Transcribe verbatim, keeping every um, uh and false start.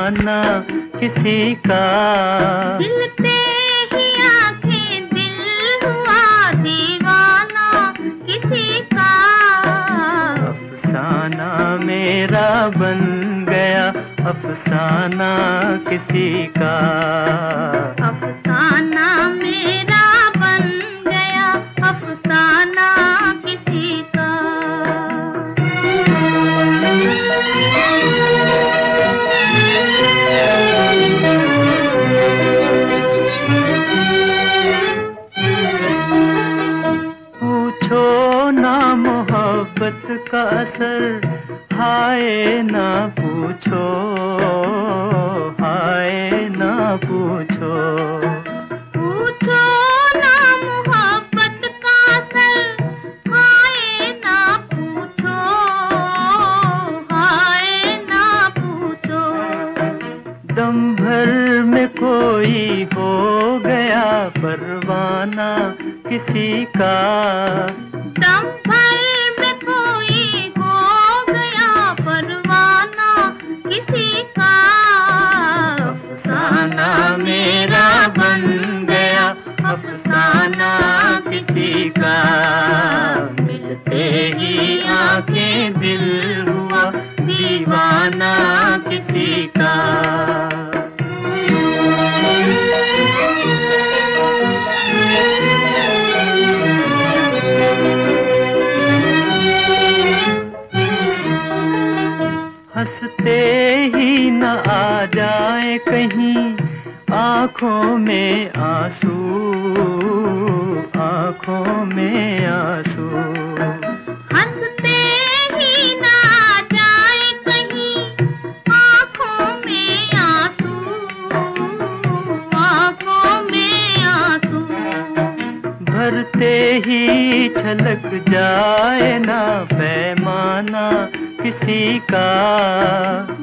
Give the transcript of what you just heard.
दीवाना किसी का। मिलते ही आंखें दिल हुआ दीवाना किसी का। अफसाना मेरा बन गया अफसाना किसी का। अफसाना मेरा बन गया अफसाना किसी का। पूछो ना मोहब्बत का असर हाय ना पूछो, हाय ना पूछो। पूछो ना मोहब्बत का असर हाय ना पूछो, हाय ना पूछो। दम भर में कोई हो गया परवाना किसी का। दम भर में कोई हो गया परवाना किसी का। अफसाना मेरा बन गया अफसाना किसी का। मिलते ही आंखें दिल हुआ दीवाना किसी का। हंसते ही न आ जाए कहीं आँखों में आंसू, आँखों में आंसू। हंसते ही न आ जाए कहीं आँखों में आंसू, आँखों में आंसू। भरते ही छलक जाए ना पैमाना किसी का।